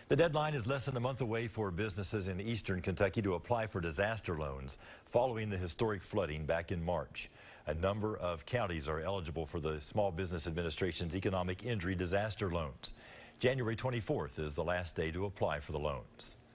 The deadline is less than a month away for businesses in eastern Kentucky to apply for disaster loans following the historic flooding back in March. A number of counties are eligible for the Small Business Administration's Economic Injury Disaster Loans. January 24th is the last day to apply for the loans.